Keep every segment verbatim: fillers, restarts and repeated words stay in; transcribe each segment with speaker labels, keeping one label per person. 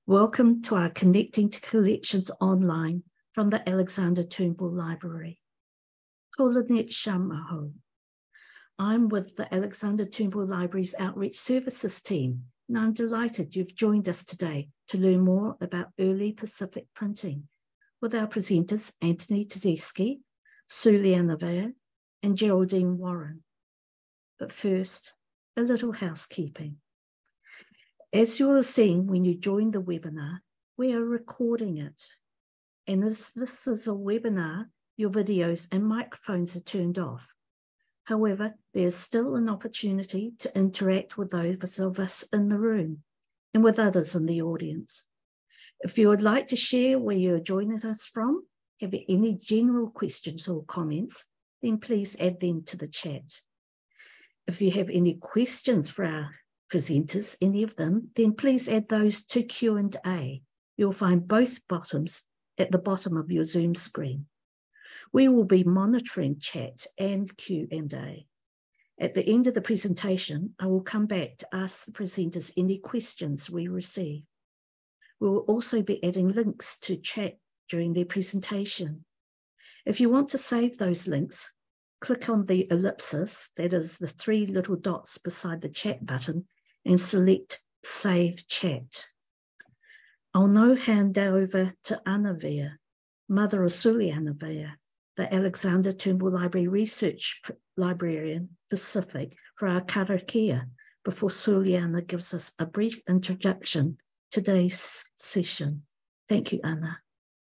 Speaker 1: Welcome to our Connecting to Collections online from the Alexander Turnbull Library. Kolanet Shamaho. I'm with the Alexander Turnbull Library's Outreach Services team, and I'm delighted you've joined us today to learn more about early Pacific printing with our presenters Anthony Tedeschi, Suliana Vea, and Geraldine Warren. But first, a little housekeeping. As you'll have seen when you joined the webinar, we are recording it. And as this is a webinar, your videos and microphones are turned off. However, there's still an opportunity to interact with those of us in the room and with others in the audience. If you would like to share where you're joining us from, have any general questions or comments, then please add them to the chat. If you have any questions for our presenters, any of them, then please add those to Q and A. You'll find both bottoms at the bottom of your Zoom screen. We will be monitoring chat and Q and A. At the end of the presentation, I will come back to ask the presenters any questions we receive. We will also be adding links to chat during their presentation. If you want to save those links, click on the ellipsis, that is the three little dots beside the chat button, and select Save Chat. I'll now hand over to Ana Vea, mother of Suliana Vea, the Alexander Turnbull Library Research Librarian Pacific, for our karakia, before Suliana gives us a brief introduction to today's session. Thank you, Ana.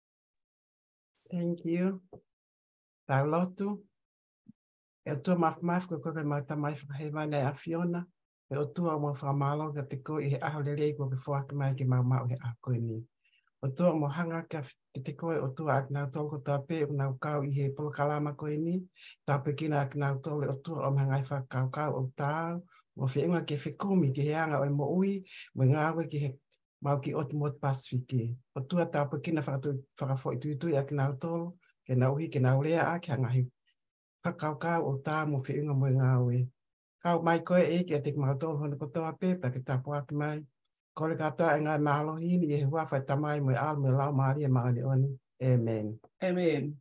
Speaker 2: Thank you. Taulotu. E tu maf maf ko ko ma ta mai fa hema na afiona. E o tu mo fa malo ka te ko e a le le ko before ka mai ki ma ma e a ko ni. O tu mo hanga ka te ko o tu ak na to ko ta pe na ka i he pol kalama ko ni. Ta pe ki na na to le o tu o hanga fa ka ka o ta mo fe nga ke fe ko mi ki hanga o mo ui mo nga we ki he mau ki o mo pasifiki. O tu ta pe ki na fa tu fa fo tu tu ak na to ke na ui ke na le a ka nga hi Kakau kau o tā mo whi unga mo ngā we. Kau mai koe e ki a te mautoro hono ko toa pepa ki tā puaki mai. Ko le katoa e ngai mahalohini e hua whai tamai mo e al mo lau maari e maari oni. Amen.
Speaker 3: Amen.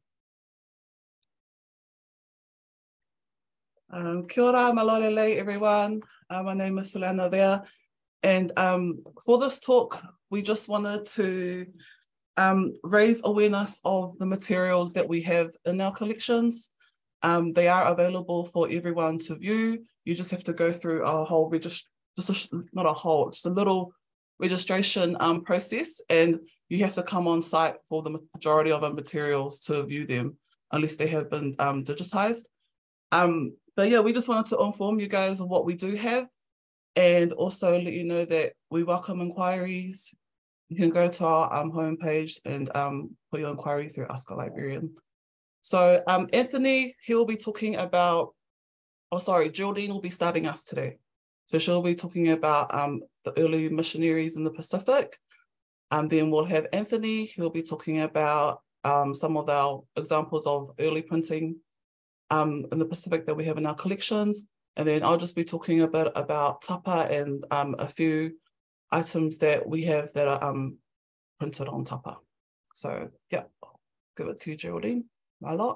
Speaker 3: Um, kia ora, malolele everyone. Uh, my name is Suliana Vea. And um, for this talk, we just wanted to um, raise awareness of the materials that we have in our collections. Um, they are available for everyone to view. You just have to go through a whole regist just a, not a whole, just a little registration um, process, and you have to come on site for the majority of our materials to view them, unless they have been um, digitized. Um, but yeah, we just wanted to inform you guys of what we do have, and also let you know that we welcome inquiries. You can go to our um, homepage and um, put your inquiry through Ask a Librarian. So um, Anthony, he will be talking about, oh sorry, Geraldine will be starting us today. So she'll be talking about um, the early missionaries in the Pacific. And then we'll have Anthony, he'll be talking about um, some of our examples of early printing um, in the Pacific that we have in our collections. And then I'll just be talking a bit about Tapa and um, a few items that we have that are um, printed on Tapa. So yeah, I'll give it to you, Geraldine. A lot.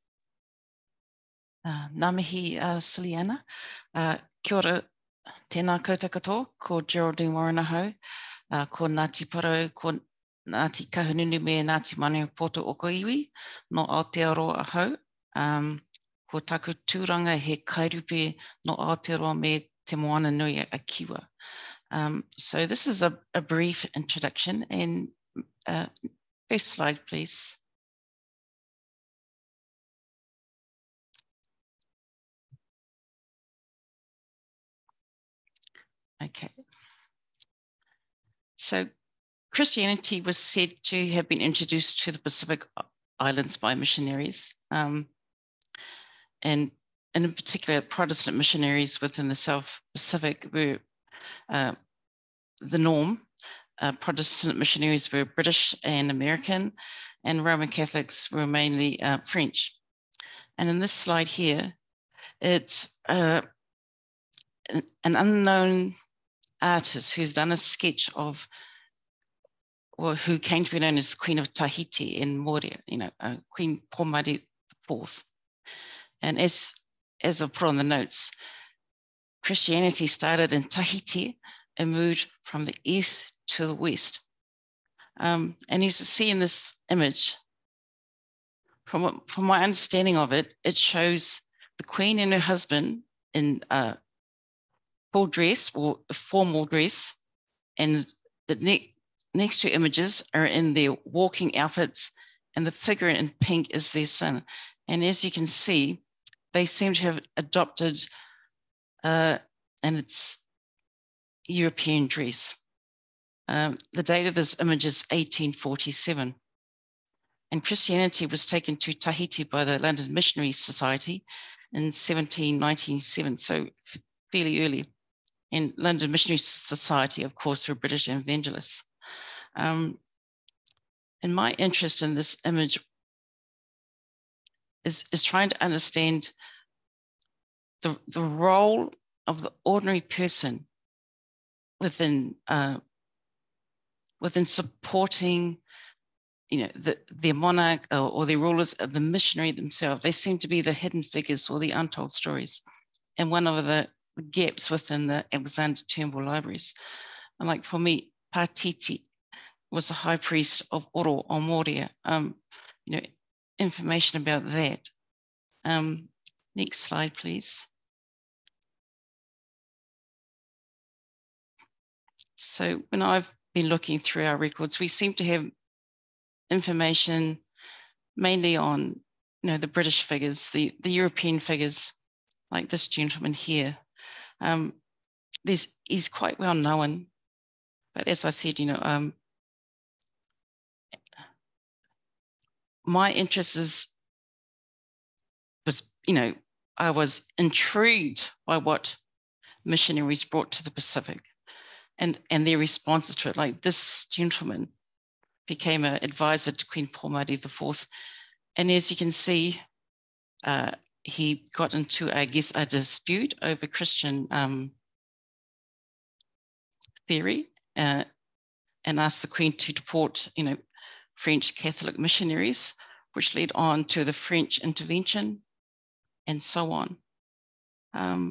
Speaker 4: Uh, Ngā mihi uh, Suliana. Uh, kia ora, tēnā koutou katoa, ko Geraldine Warren ahau, uh, ko Ngāti Parau, ko Ngāti Kahununu me Ngāti Manu Poto Okoiwi, no Aotearoa ahau. Um, ko taku tūranga he kairupe no Aotearoa me te moana nui a kiwa. Um, so this is a, a brief introduction, and uh, first slide, please. Okay. So Christianity was said to have been introduced to the Pacific Islands by missionaries, um, and, and in particular, Protestant missionaries within the South Pacific were uh, the norm. Uh, Protestant missionaries were British and American, and Roman Catholics were mainly uh, French. And in this slide here, it's uh, an unknown artist who's done a sketch of or who came to be known as Queen of Tahiti in Moria, you know, uh, Queen Pomari the Fourth. And as, as I put on the notes, Christianity started in Tahiti and moved from the east to the west. Um, and as you see in this image, from, from my understanding of it, it shows the Queen and her husband in uh, full dress or a formal dress, and the ne next two images are in their walking outfits, and the figure in pink is their son. And as you can see, they seem to have adopted uh, and it's European dress. Um, the date of this image is eighteen forty-seven. And Christianity was taken to Tahiti by the London Missionary Society in seventeen ninety-seven, so fairly early. And London Missionary Society, of course, were British evangelists. Um, and my interest in this image is, is trying to understand the, the role of the ordinary person within, uh, within supporting, you know, the, their monarch or, or their rulers, the missionary themselves. They seem to be the hidden figures or the untold stories. And one of the gaps within the Alexander Turnbull libraries. And like for me, Pātai was the high priest of Oro on Moria. Um, you know, information about that. Um, next slide, please. So when I've been looking through our records, we seem to have information mainly on, you know, the British figures, the, the European figures, like this gentleman here. Um, there's, he's quite well known, but as I said, you know, um, my interest is, was, you know, I was intrigued by what missionaries brought to the Pacific and, and their responses to it. Like this gentleman became an advisor to Queen Pomari the Fourth. And as you can see, uh, he got into, I guess, a dispute over Christian um, theory uh, and asked the Queen to deport, you know, French Catholic missionaries, which led on to the French intervention and so on. Um,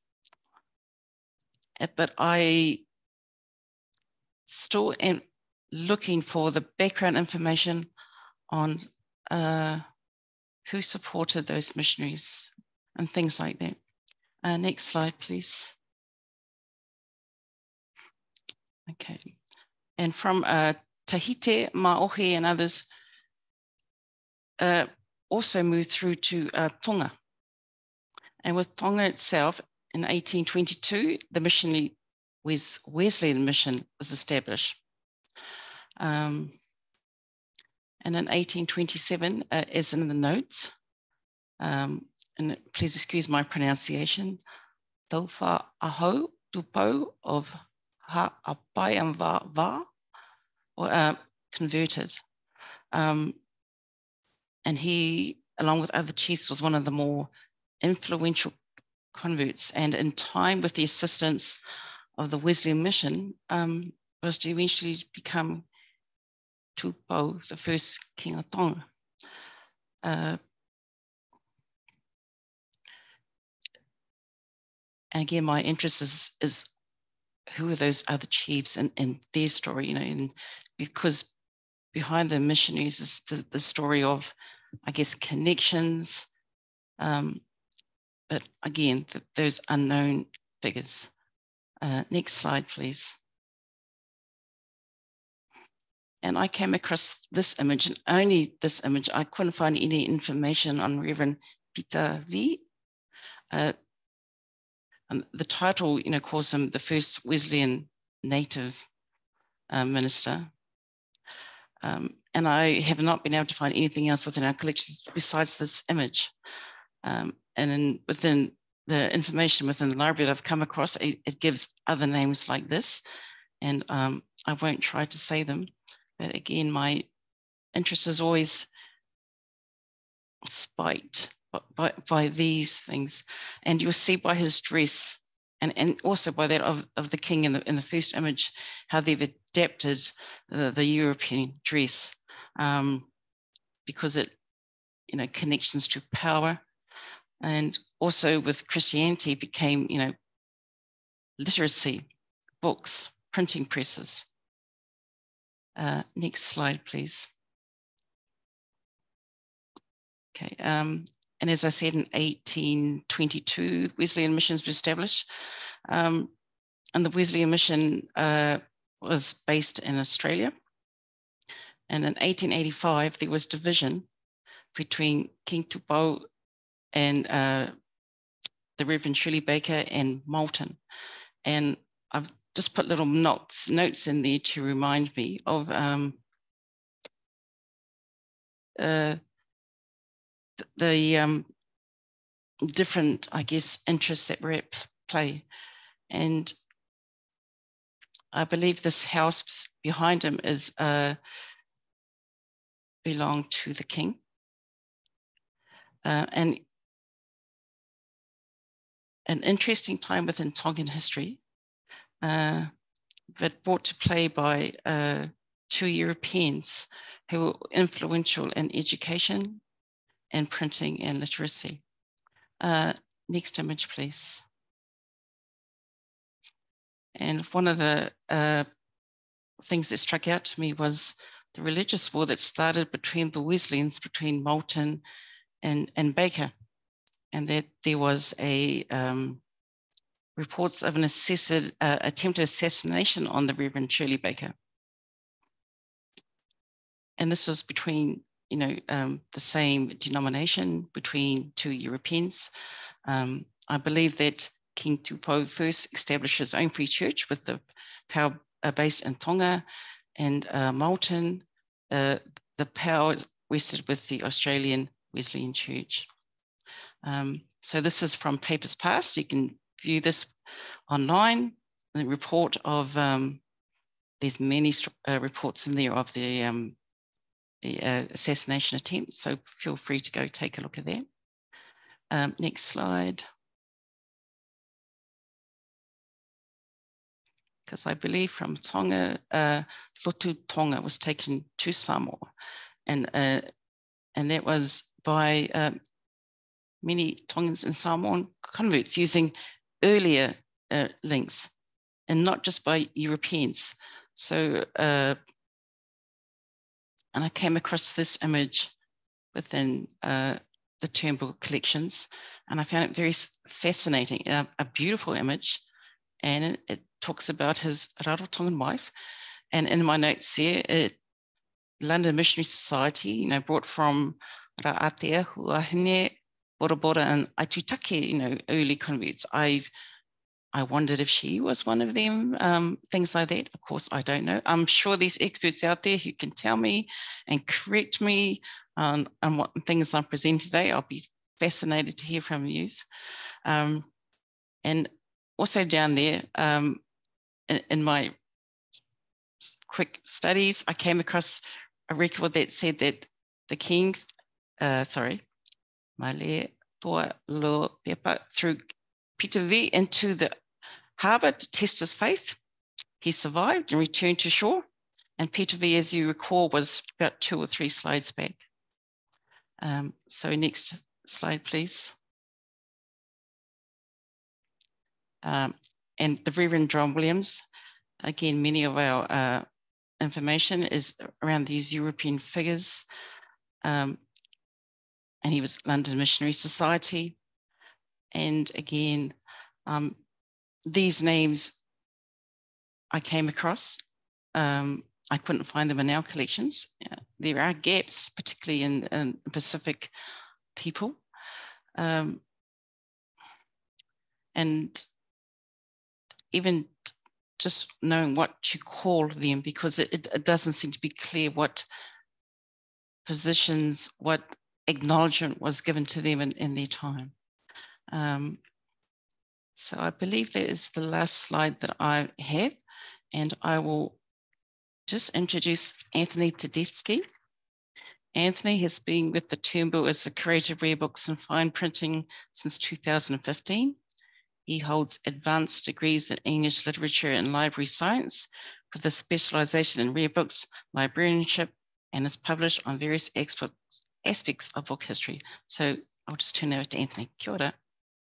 Speaker 4: but I still am looking for the background information on uh, who supported those missionaries and things like that. Uh, next slide, please. Okay. And from uh, Tahiti, Maohi and others uh, also moved through to uh, Tonga. And with Tonga itself, in eighteen twenty-two, the missionary Wesleyan mission was established. Um, and in eighteen twenty-seven, uh, as in the notes, um, and please excuse my pronunciation, Taufa Aho Tupo of Ha'apai and Va Va were uh, converted. Um, and he, along with other chiefs, was one of the more influential converts, and in time, with the assistance of the Wesleyan mission, um, was to eventually become Tupou, the first king of Tonga. Uh, and again, my interest is, is who are those other chiefs and, and their story, you know, and because behind the missionaries is the, the story of, I guess, connections, um, but again, th those unknown figures. Uh, next slide, please. And I came across this image, and only this image. I couldn't find any information on Reverend Peter V. Uh, and the title, you know, calls him the first Wesleyan native uh, minister. Um, and I have not been able to find anything else within our collections besides this image. Um, and then within the information within the library that I've come across, it, it gives other names like this, and um, I won't try to say them. But again, my interest is always spiked by, by, by these things. And you'll see by his dress, and, and also by that of, of the king in the, in the first image, how they've adapted the, the European dress, um, because it, you know, connections to power, and also with Christianity became, you know, literacy, books, printing presses. Uh, next slide, please. Okay, um, and as I said, in eighteen twenty-two, Wesleyan missions were established. Um, and the Wesleyan mission uh, was based in Australia. And in eighteen eighty-five, there was division between King Tupou and uh, the Reverend Shirley Baker and Moulton. And I've just put little notes, notes in there to remind me of um, uh, the, the um, different, I guess, interests that were at play. And I believe this house behind him is uh, belonged to the king. Uh, and an interesting time within Tongan history, uh, but brought to play by uh, two Europeans who were influential in education and printing and literacy. Uh, next image, please. And one of the uh, things that struck out to me was the religious war that started between the Wesleyans, between Moulton and, and Baker, and that there was a um, reports of an assessed, uh, attempted assassination on the Reverend Shirley Baker. And this was between, you know, um, the same denomination, between two Europeans. Um, I believe that King Tupou first established his own free church with the power uh, based in Tonga, and uh, Moulton, uh, the power rested with the Australian Wesleyan Church. Um, so this is from Papers Past. You can view this online. The report of, um, there's many uh, reports in there of the, um, the uh, assassination attempt. So feel free to go take a look at that. Um, next slide. Because I believe from Tonga, uh, Lotu Tonga was taken to Samoa, and uh, and that was by uh, many Tongans and Samoan converts using earlier uh, links, and not just by Europeans. So, uh, and I came across this image within uh, the Turnbull collections, and I found it very fascinating, a, a beautiful image, and it, it talks about his Rarotongan wife. And in my notes here, it, London Missionary Society, you know, brought from Ra'atea, Huahine, Bora Bora, and Aitutaki, you know, early converts. I've I wondered if she was one of them, um, things like that. Of course, I don't know. I'm sure there's experts out there who can tell me and correct me on, on what things I'm presenting today. I'll be fascinated to hear from you. Um, and also down there, um, in, in my quick studies, I came across a record that said that the king, uh, sorry, Male Toa Lo Pepa, through Peter V into the harbour to test his faith. He survived and returned to shore. And Peter V, as you recall, was about two or three slides back. Um, so next slide, please. Um, and the Reverend John Williams, again, many of our uh, information is around these European figures. Um, and he was London Missionary Society. And again, um, these names I came across. Um, I couldn't find them in our collections. Uh, there are gaps, particularly in, in Pacific people. Um, and even just knowing what to call them, because it, it, it doesn't seem to be clear what positions, what acknowledgement was given to them in, in their time. Um, so I believe that is the last slide that I have, and I will just introduce Anthony Tedeschi. Anthony has been with the Turnbull as the curator of rare books and fine printing since two thousand fifteen. He holds advanced degrees in English literature and library science with a specialization in rare books, librarianship, and is published on various aspects of book history. So I'll just turn over to Anthony. Kia ora.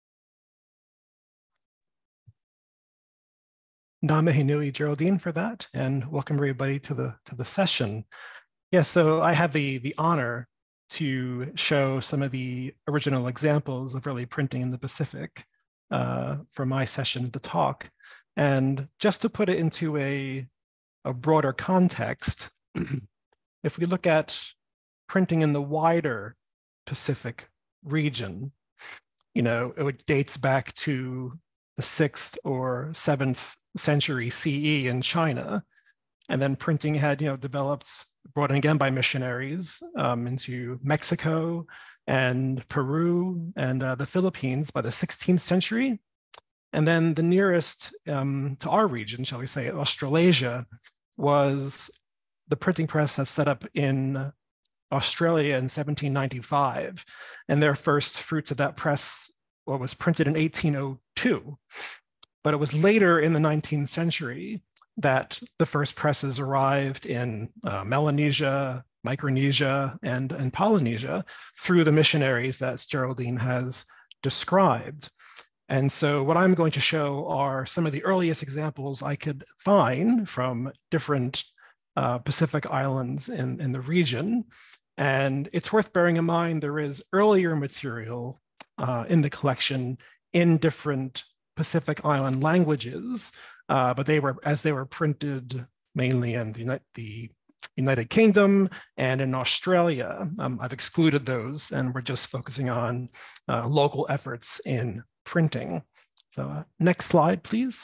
Speaker 5: Ngā mihi nui, Geraldine, for that, and welcome everybody to the to the session. Yeah, so I have the the honor to show some of the original examples of early printing in the Pacific uh, for my session, the talk. And just to put it into a, a broader context, if we look at printing in the wider Pacific region, you know, it dates back to the sixth or seventh century C E in China. And then printing had, you know, developed, brought in again by missionaries um, into Mexico and Peru and uh, the Philippines by the sixteenth century. And then the nearest um, to our region, shall we say, Australasia, was the printing press that's set up in Australia in seventeen ninety-five. And their first fruits of that press well, was printed in eighteen oh two. But it was later in the nineteenth century that the first presses arrived in uh, Melanesia, Micronesia, and, and Polynesia through the missionaries that Geraldine has described. And so what I'm going to show are some of the earliest examples I could find from different uh, Pacific islands in, in the region. And it's worth bearing in mind there is earlier material uh, in the collection in different Pacific Island languages, uh, but they were, as they were printed mainly in the United, the United Kingdom and in Australia. Um, I've excluded those and we're just focusing on uh, local efforts in printing. So uh, next slide, please.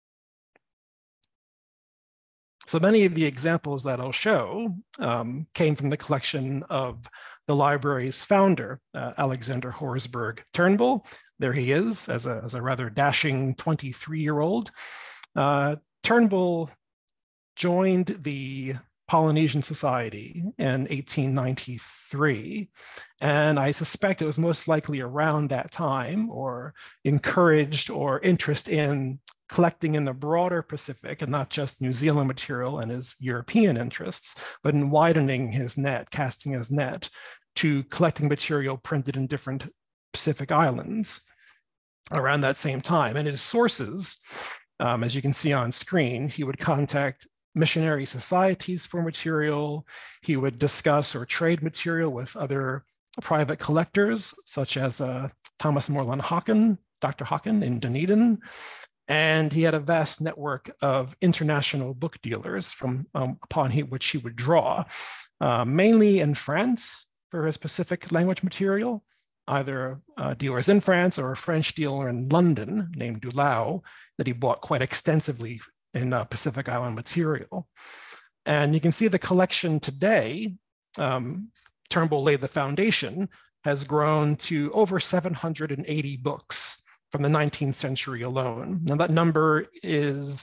Speaker 5: So many of the examples that I'll show um, came from the collection of the library's founder, uh, Alexander Turnbull. There he is as a, as a rather dashing twenty-three-year-old. Uh, Turnbull joined the Polynesian Society in eighteen ninety-three. And I suspect it was most likely around that time or encouraged or interest in collecting in the broader Pacific and not just New Zealand material and his European interests, but in widening his net, casting his net to collecting material printed in different Pacific islands around that same time. And his sources, um, as you can see on screen, he would contact missionary societies for material. He would discuss or trade material with other private collectors, such as uh, Thomas Moreland Hawken, Doctor Hawken in Dunedin. And he had a vast network of international book dealers from um, upon he, which he would draw, uh, mainly in France for his Pacific language material, either uh, dealers in France or a French dealer in London named Dulau that he bought quite extensively in uh, Pacific Island material. And you can see the collection today, um, Turnbull laid the foundation, has grown to over seven hundred eighty books from the nineteenth century alone. Now that number is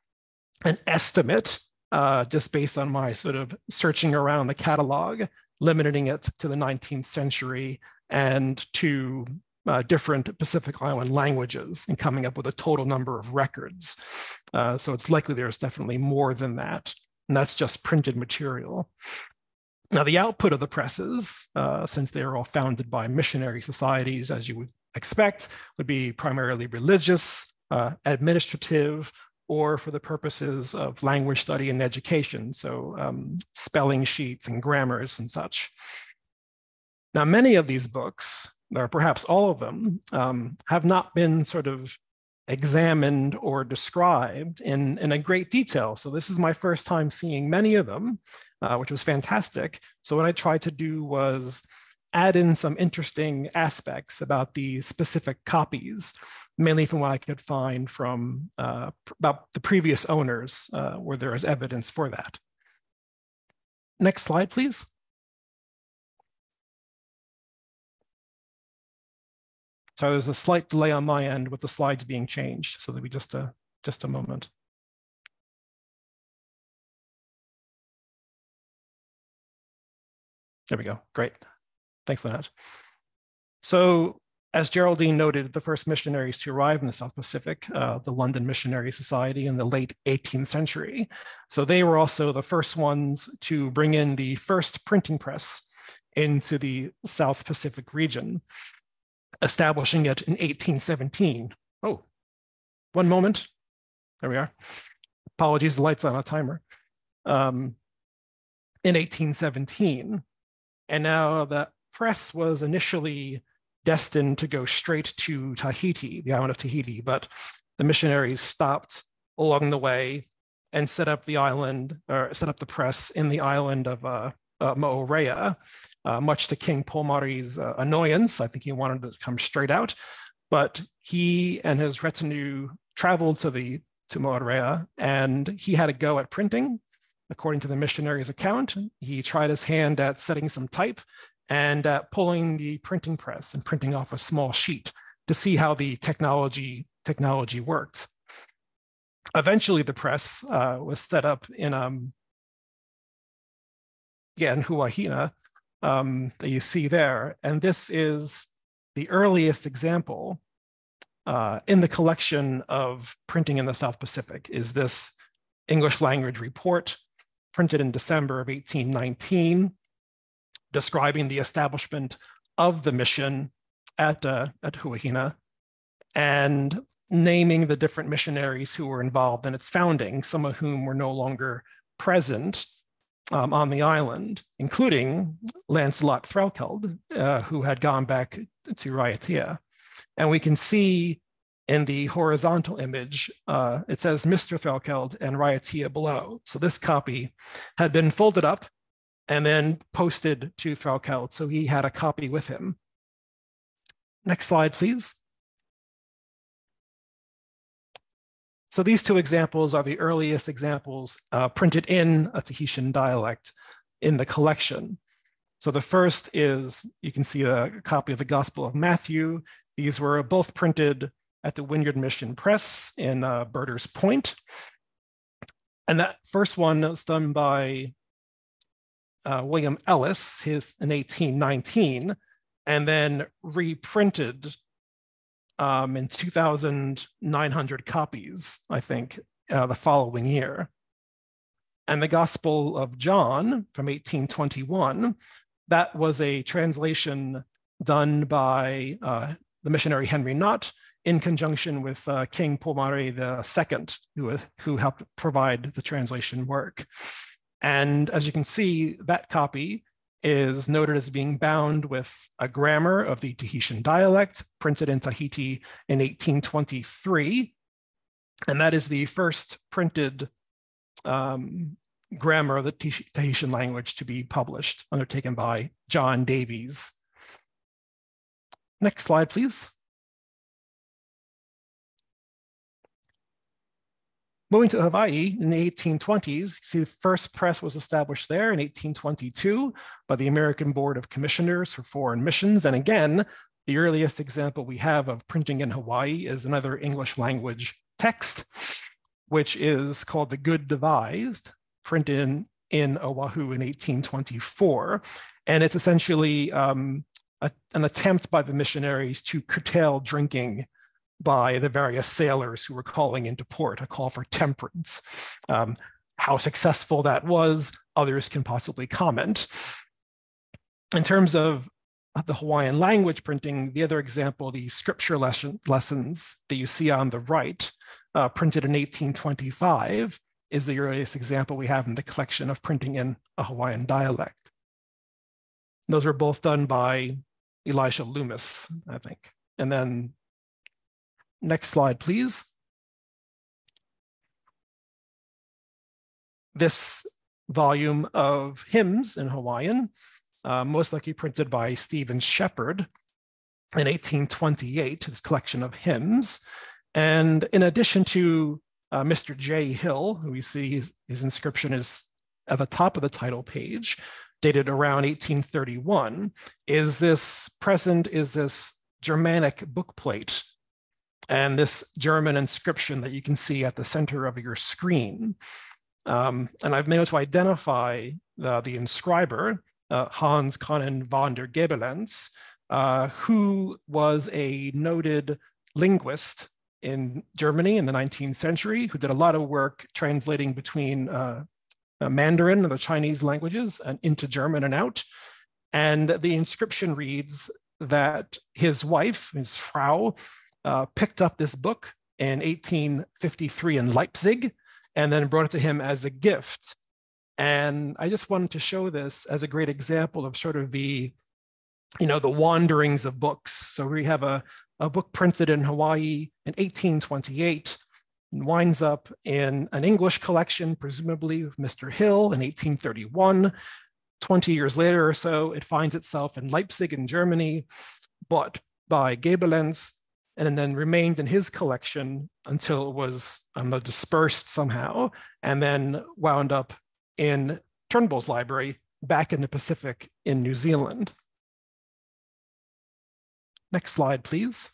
Speaker 5: an estimate uh, just based on my sort of searching around the catalog, limiting it to the nineteenth century and to uh, different Pacific Island languages and coming up with a total number of records. Uh, so it's likely there's definitely more than that. And that's just printed material. Now the output of the presses, uh, since they are all founded by missionary societies, as you would expect, would be primarily religious, uh, administrative, or for the purposes of language study and education. So um, spelling sheets and grammars and such. Now, many of these books, or perhaps all of them, um, have not been sort of examined or described in, in a great detail. So this is my first time seeing many of them, uh, which was fantastic. So what I tried to do was add in some interesting aspects about the specific copies, mainly from what I could find from uh, about the previous owners, uh, where there is evidence for that. Next slide, please. So there's a slight delay on my end with the slides being changed, so that we just a, just a moment. There we go, great. Thanks for that. So as Geraldine noted, the first missionaries to arrive in the South Pacific, uh, the London Missionary Society in the late eighteenth century. So they were also the first ones to bring in the first printing press into the South Pacific region, establishing it in eighteen seventeen. Oh, one moment. There we are. Apologies, the light's on a timer. Um, in eighteen seventeen. And now that press was initially destined to go straight to Tahiti, the island of Tahiti, but the missionaries stopped along the way and set up the island, or set up the press in the island of uh, uh, Moorea, uh, much to King Pomari's uh, annoyance. I think he wanted it to come straight out, but he and his retinue traveled to the to Moorea, and he had a go at printing. According to the missionary's account, he tried his hand at setting some type and at pulling the printing press and printing off a small sheet to see how the technology technology worked. Eventually, the press uh, was set up in um, yeah, in Huahina, um, that you see there, and this is the earliest example uh, in the collection of printing in the South Pacific. Is this English language report printed in December of eighteen nineteen, describing the establishment of the mission at, uh, at Huahina and naming the different missionaries who were involved in its founding, some of whom were no longer present um, on the island, including Lancelot Threlkeld, uh, who had gone back to Raiatea. And we can see in the horizontal image, uh, it says Mister Threlkeld and Raiatea below. So this copy had been folded up and then posted to Threlkeld, so he had a copy with him. Next slide, please. So these two examples are the earliest examples uh, printed in a Tahitian dialect in the collection. So the first is, you can see a copy of the Gospel of Matthew. These were both printed at the Wynyard Mission Press in uh, Birders Point. And that first one was done by uh, William Ellis his, in eighteen nineteen, and then reprinted um, in two thousand nine hundred copies, I think, uh, the following year. And the Gospel of John from eighteen twenty-one, that was a translation done by uh, the missionary Henry Knott in conjunction with uh, King Pomare the Second, who, who helped provide the translation work. And as you can see, that copy is noted as being bound with a grammar of the Tahitian dialect, printed in Tahiti in eighteen twenty-three. And that is the first printed um, grammar of the Tahitian language to be published, undertaken by John Davies. Next slide, please. Moving to Hawaii in the eighteen twenties, you see the first press was established there in eighteen twenty-two by the American Board of Commissioners for Foreign Missions. And again, the earliest example we have of printing in Hawaii is another English language text, which is called The Good Devised, printed in, in Oahu in eighteen twenty-four. And it's essentially um, a, an attempt by the missionaries to curtail drinking by the various sailors who were calling into port, a call for temperance. Um, how successful that was, others can possibly comment. In terms of the Hawaiian language printing, the other example, the scripture lesson, lessons that you see on the right, uh, printed in eighteen twenty-five, is the earliest example we have in the collection of printing in a Hawaiian dialect. Those were both done by Elisha Loomis, I think. And then next slide, please. This volume of hymns in Hawaiian, uh, most likely printed by Stephen Shepherd in eighteen twenty-eight, this collection of hymns. And in addition to uh, Mister J. Hill, who we see his, his inscription is at the top of the title page, dated around eighteen thirty-one, is this present, is this Germanic bookplate and this German inscription that you can see at the center of your screen. Um, and I've been able to identify the, the inscriber, uh, Hans Konnen von der Gebelens, uh, who was a noted linguist in Germany in the nineteenth century, who did a lot of work translating between uh, uh, Mandarin and the Chinese languages and into German and out. And the inscription reads that his wife, his Frau, uh, picked up this book in eighteen fifty-three in Leipzig and then brought it to him as a gift. And I just wanted to show this as a great example of sort of the, you know, the wanderings of books. So we have a, a book printed in Hawaii in eighteen twenty-eight, and winds up in an English collection, presumably with Mister Hill in eighteen thirty-one. twenty years later or so, it finds itself in Leipzig in Germany, bought by Gabelens, and then remained in his collection until it was um, dispersed somehow, and then wound up in Turnbull's library back in the Pacific in New Zealand. Next slide, please.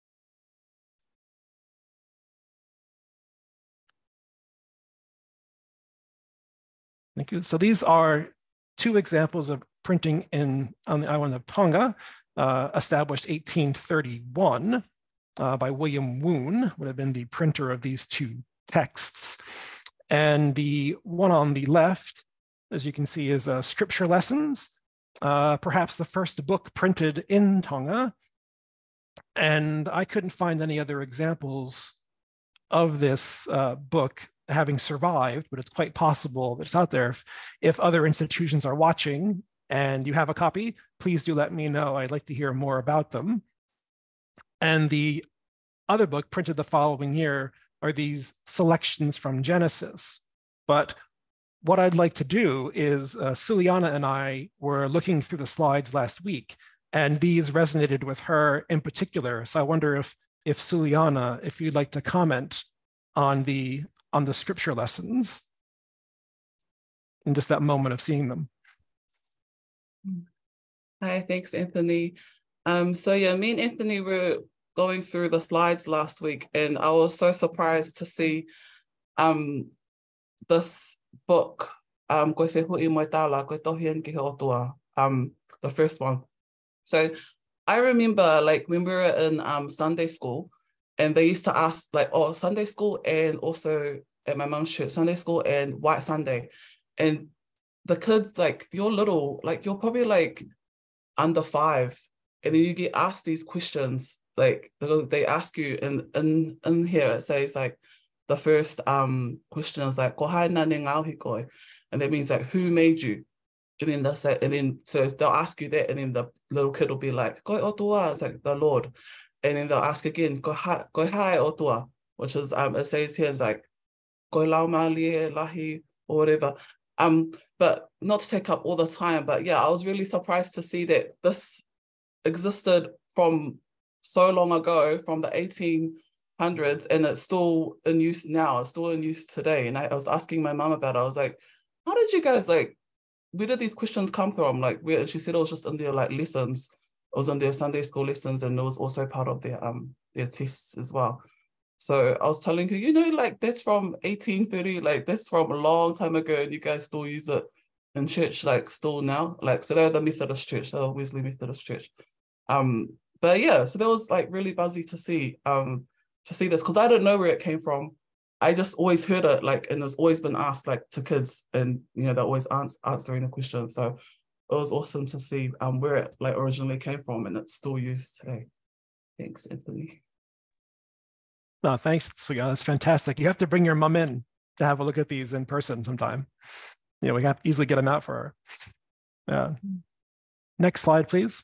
Speaker 5: Thank you. So these are two examples of printing in on the island of Tonga, uh, established eighteen thirty-one uh, by William Woon, would have been the printer of these two texts. And the one on the left, as you can see, is uh, Scripture Lessons, uh, perhaps the first book printed in Tonga. And I couldn't find any other examples of this uh, book having survived, but it's quite possible that it's out there. If, if other institutions are watching and you have a copy, please do let me know. I'd like to hear more about them. And the other book printed the following year are these selections from Genesis. But what I'd like to do is uh, Suliana and I were looking through the slides last week, and these resonated with her in particular. So I wonder if, if Suliana, if you'd like to comment on the, on the scripture lessons in just that moment of seeing them.
Speaker 3: Hi, thanks, Anthony. Um, so yeah, me and Anthony were going through the slides last week, and I was so surprised to see um, this book, um, um, the first one. So I remember, like, when we were in um, Sunday school, and they used to ask, like, oh, Sunday school, and also at my mom's church, Sunday school and White Sunday. And the kids, like, you're little, like, you're probably like under five, and then you get asked these questions. Like, they ask you, and in, in here it says, like, the first um question is like, and that means, like, who made you? And then they'll say, and then so they'll ask you that, and then the little kid will be like, it's like the Lord. And then they'll ask again, which is um it says here is like lahi or whatever. Um, but not to take up all the time, but yeah, I was really surprised to see that this existed from so long ago, from the eighteen hundreds, and it's still in use now, it's still in use today. And I, I was asking my mom about it. I was like, how did you guys, like, where did these questions come from? Like, where? And she said it was just in their, like, lessons. It was in their Sunday school lessons, and it was also part of their um their tests as well. So I was telling her, you know, like, that's from eighteen thirty, like, that's from a long time ago, and you guys still use it in church, like, still now. Like, so they're the Methodist church, they're the Wesley Methodist church. Um, but yeah, so that was, like, really buzzy to see, um, to see this, because I don't know where it came from. I just always heard it, like, and it's always been asked, like, to kids, and, you know, they're always ans answering the question. So it was awesome to see um where it, like, originally came from, and it's still used today. Thanks, Anthony.
Speaker 5: No, thanks, Suliana. That's fantastic. You have to bring your mom in to have a look at these in person sometime. You know, we have to easily get them out for her. Yeah. Next slide, please.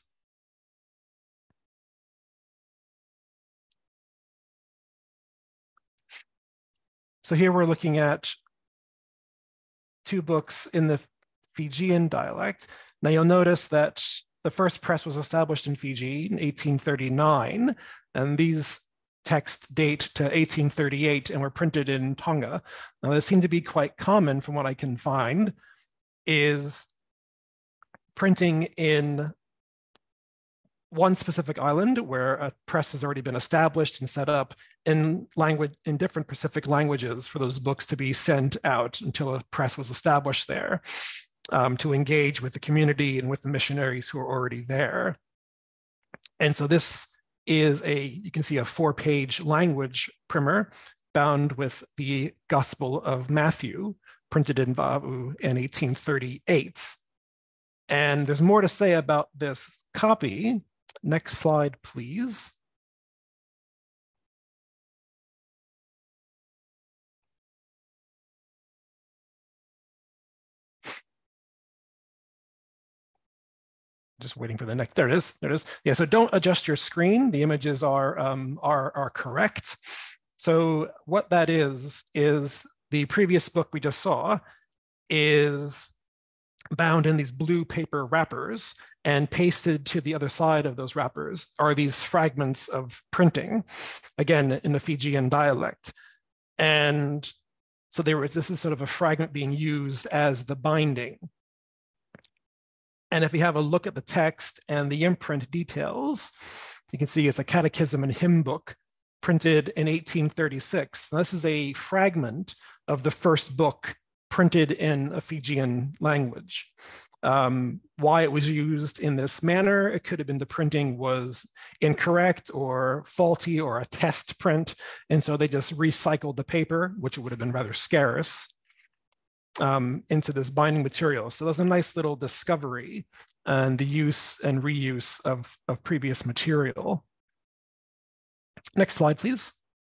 Speaker 5: So here we're looking at two books in the Fijian dialect. Now you'll notice that the first press was established in Fiji in eighteen thirty-nine, and these texts date to eighteen thirty-eight and were printed in Tonga. Now this seemed to be quite common from what I can find, is printing in one specific island where a press has already been established and set up in language in different Pacific languages for those books to be sent out until a press was established there, um, to engage with the community and with the missionaries who are already there. And so this is a, you can see a four-page language primer bound with the Gospel of Matthew, printed in Va'u in eighteen thirty-eight. And there's more to say about this copy. Next slide, please. Just waiting for the next, there it is, there it is. Yeah, so don't adjust your screen. The images are, um, are, are correct. So what that is, is the previous book we just saw is bound in these blue paper wrappers, and pasted to the other side of those wrappers are these fragments of printing, again, in the Fijian dialect. And so they were, this is sort of a fragment being used as the binding. And if we have a look at the text and the imprint details, you can see it's a catechism and hymn book printed in eighteen thirty-six. Now, this is a fragment of the first book printed in a Fijian language. Um, why it was used in this manner, it could have been the printing was incorrect or faulty or a test print. And so they just recycled the paper, which would have been rather scarce, um, into this binding material. So that's a nice little discovery and the use and reuse of, of previous material. Next slide, please.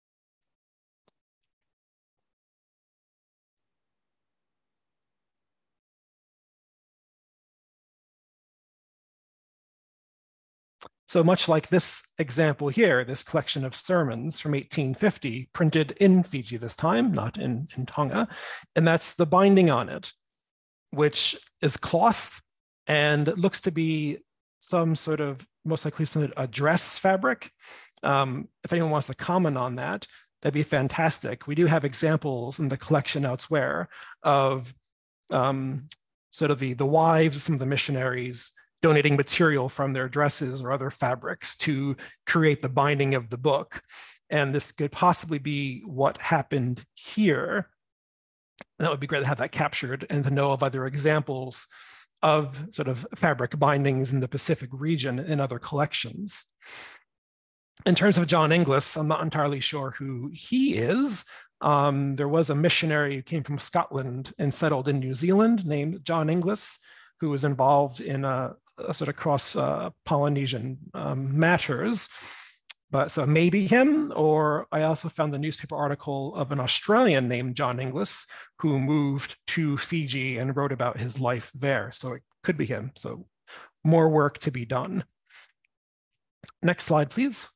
Speaker 5: So much like this example here, this collection of sermons from eighteen fifty, printed in Fiji this time, not in, in Tonga, and that's the binding on it, which is cloth and looks to be some sort of, most likely some a dress fabric. Um, if anyone wants to comment on that, that'd be fantastic. We do have examples in the collection elsewhere of um, sort of the, the wives of some of the missionaries donating material from their dresses or other fabrics to create the binding of the book. And this could possibly be what happened here. That would be great to have that captured and to know of other examples of sort of fabric bindings in the Pacific region in other collections. In terms of John Inglis, I'm not entirely sure who he is. Um, there was a missionary who came from Scotland and settled in New Zealand named John Inglis, who was involved in a, a sort of cross uh, Polynesian um, matters. But so maybe him, or I also found the newspaper article of an Australian named John Inglis who moved to Fiji and wrote about his life there. So it could be him. So more work to be done. Next slide, please.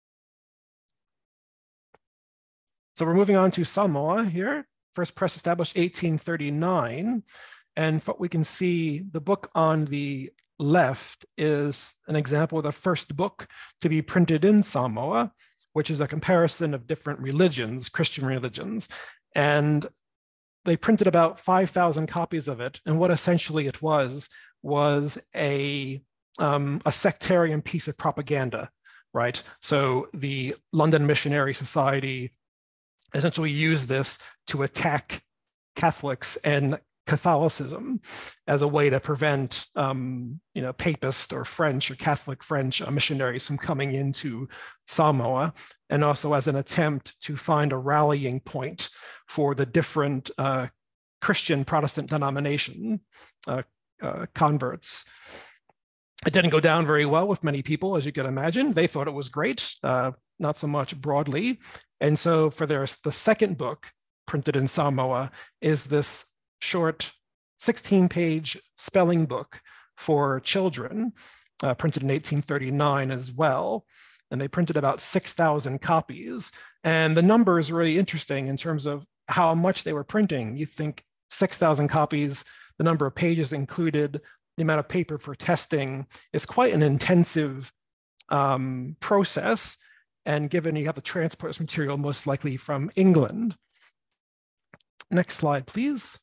Speaker 5: So we're moving on to Samoa here. First press established eighteen thirty-nine. And what we can see, the book on the left is an example of the first book to be printed in Samoa, which is a comparison of different religions, Christian religions. And they printed about five thousand copies of it. And what essentially it was, was a, um, a sectarian piece of propaganda, right? So the London Missionary Society essentially used this to attack Catholics and Catholicism as a way to prevent, um, you know, Papist or French or Catholic French uh, missionaries from coming into Samoa, and also as an attempt to find a rallying point for the different uh, Christian Protestant denomination uh, uh, converts. It didn't go down very well with many people, as you can imagine. They thought it was great, uh, not so much broadly. And so for their, the second book printed in Samoa is this short sixteen page spelling book for children, uh, printed in eighteen thirty-nine as well. And they printed about six thousand copies. And the number is really interesting in terms of how much they were printing. You think six thousand copies, the number of pages included, the amount of paper for testing is quite an intensive um, process. And given you have to transport this material most likely from England. Next slide, please.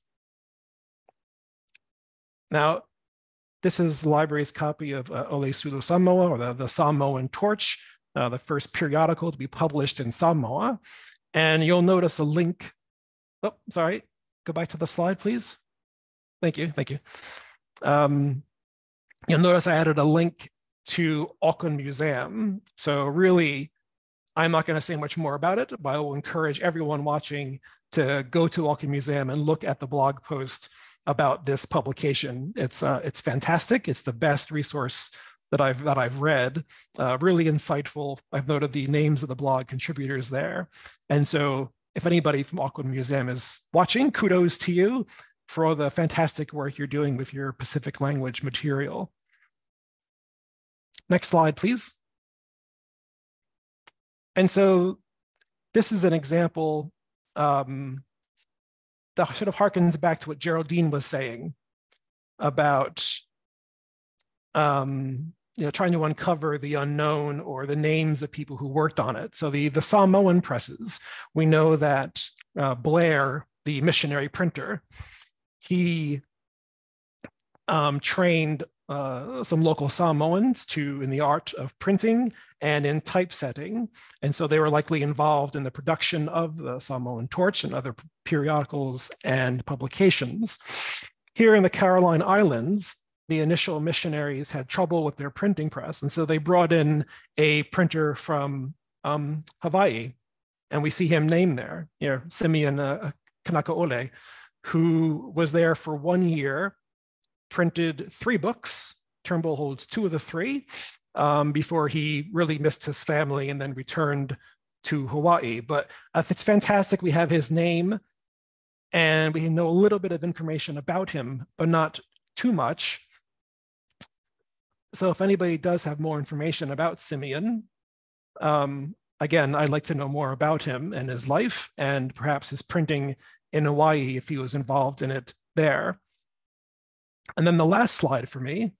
Speaker 5: Now, this is the library's copy of uh, Ole Sulu Samoa, or the, the Samoan Torch, uh, the first periodical to be published in Samoa. And you'll notice a link. Oh, sorry, go back to the slide, please. Thank you, thank you. Um, you'll notice I added a link to Auckland Museum. So really, I'm not going to say much more about it, but I will encourage everyone watching to go to Auckland Museum and look at the blog post about this publication. It's uh, it's fantastic. It's the best resource that I've that I've read. Uh, really insightful. I've noted the names of the blog contributors there, and so if anybody from Auckland Museum is watching, kudos to you for all the fantastic work you're doing with your Pacific language material. Next slide, please. And so this is an example um, that sort of harkens back to what Geraldine was saying about um, you know, trying to uncover the unknown or the names of people who worked on it. So the, the Samoan presses, we know that uh, Blair, the missionary printer, he um, trained uh, some local Samoans to in the art of printing and in typesetting. And so they were likely involved in the production of the Samoan Torch and other periodicals and publications. Here in the Caroline Islands, the initial missionaries had trouble with their printing press. And so they brought in a printer from um, Hawaii. And we see him named there, you know, Simeon uh, Kanakaole, who was there for one year, printed three books. Turnbull holds two of the three um, before he really missed his family and then returned to Hawaii. But uh, it's fantastic. We have his name and we know a little bit of information about him, but not too much. So if anybody does have more information about Simeon, um, again, I'd like to know more about him and his life and perhaps his printing in Hawaii if he was involved in it there. And then the last slide for me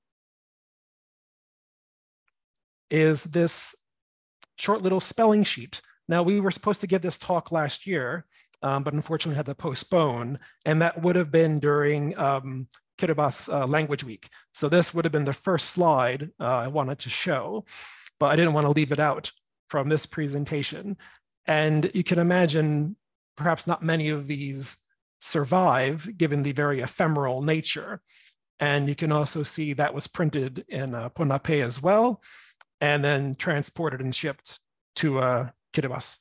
Speaker 5: is this short little spelling sheet. Now, we were supposed to give this talk last year, um, but unfortunately had to postpone, and that would have been during um, Kiribati uh, Language Week. So this would have been the first slide uh, I wanted to show, but I didn't want to leave it out from this presentation. And you can imagine perhaps not many of these survive given the very ephemeral nature. And you can also see that was printed in uh, Ponape as well, and then transported and shipped to uh, Kiribati.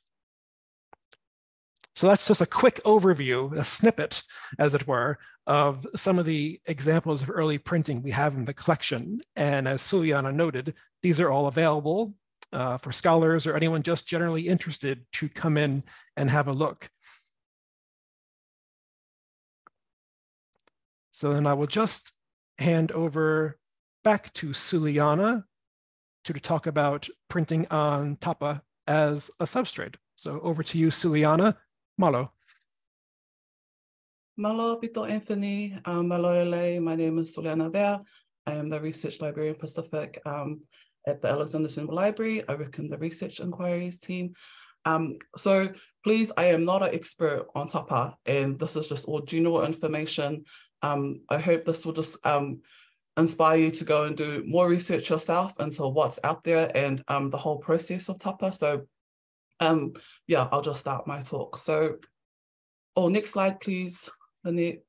Speaker 5: So that's just a quick overview, a snippet, as it were, of some of the examples of early printing we have in the collection. And as Suliana noted, these are all available uh, for scholars or anyone just generally interested to come in and have a look. So then I will just hand over back to Suliana to talk about printing on Tapa as a substrate. So over to you, Suliana. Malo.
Speaker 3: Malo, Pito Anthony. Um, malo lei. My name is Suliana Vea. I am the Research Librarian Pacific um, at the Alexander Turnbull Library. I work in the Research Inquiries team. Um, so please, I am not an expert on Tapa, and this is just all general information. Um, I hope this will just um, inspire you to go and do more research yourself into what's out there and um, the whole process of Tapa. So um, yeah, I'll just start my talk. So, oh, next slide, please, Lynette.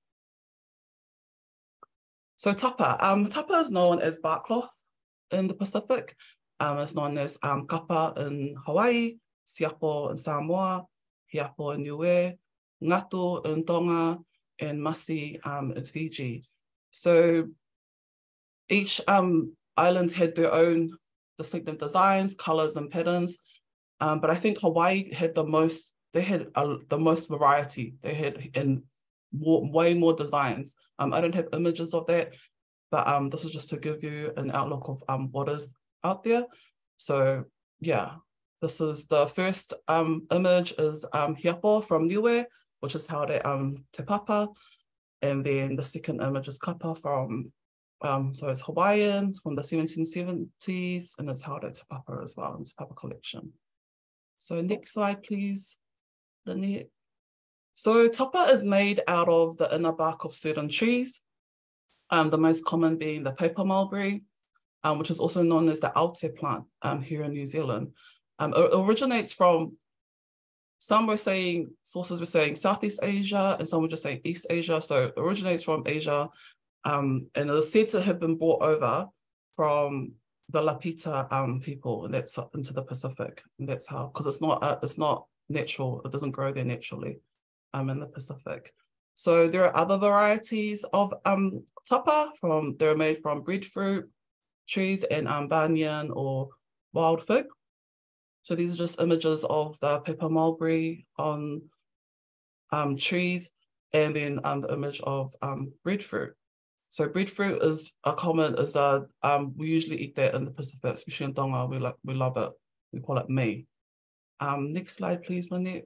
Speaker 3: So Tapa, um, Tapa is known as bark cloth in the Pacific. Um, it's known as um, kapa in Hawaii, siapo in Samoa, hiapo in Niue, ngatu in Tonga, and masi um, in Fiji. So each um, island had their own distinctive designs, colors, and patterns. Um, but I think Hawaii had the most, they had uh, the most variety. They had in more, way more designs. Um, I don't have images of that, but um, this is just to give you an outlook of um, what is out there. So yeah, this is the first um, image is um, hiapo from Niue, which is held at um, Te Papa. And then the second image is kapa from, um, so it's Hawaiian from the seventeen seventies, and it's held at Te Papa as well in the Te Papa collection. So next slide, please, Lynette. So tapa is made out of the inner bark of certain trees, um, the most common being the paper mulberry, um, which is also known as the aute plant um, here in New Zealand. Um, it originates from, some were saying, sources were saying Southeast Asia, and some were just saying East Asia. So it originates from Asia, um, and it is said to have been brought over from the Lapita um, people, and that's into the Pacific, and that's how, because it's not uh, it's not natural, it doesn't grow there naturally um, in the Pacific. So there are other varieties of um, tapa, from they're made from breadfruit trees and um, banyan or wild fig. So these are just images of the paper mulberry on um, trees, and then um, the image of um, breadfruit. So breadfruit is a common, is a, um, we usually eat that in the Pacific, especially in Tonga, we, like, we love it. We call it mihi. Um, next slide, please, Lynette.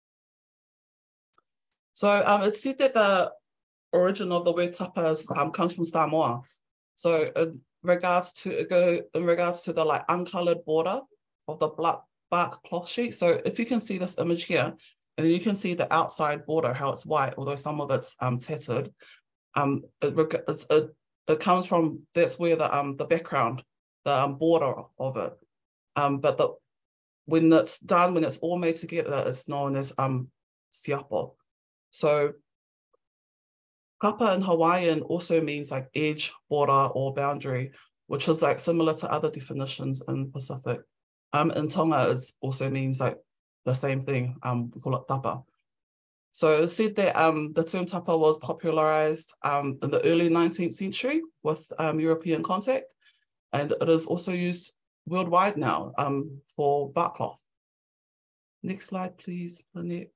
Speaker 3: So um, it's said that the origin of the word tapa is, um, comes from Samoa. So in regards to, go in regards to the like uncolored border of the black bark cloth sheet. So if you can see this image here, and then you can see the outside border, how it's white, although some of it's um, tattered. Um, it, it's, it, it comes from, that's where the um the background, the um, border of it. Um, but the when it's done, when it's all made together, it's known as um siapo. So kapa in Hawaiian also means like edge, border, or boundary, which is like similar to other definitions in the Pacific. Um, in Tonga, it also means like the same thing. Um, we call it tapa. So it's said that um, the term tapa was popularized um, in the early nineteenth century with um, European contact, and it is also used worldwide now um, for bark cloth. Next slide, please, Lynette.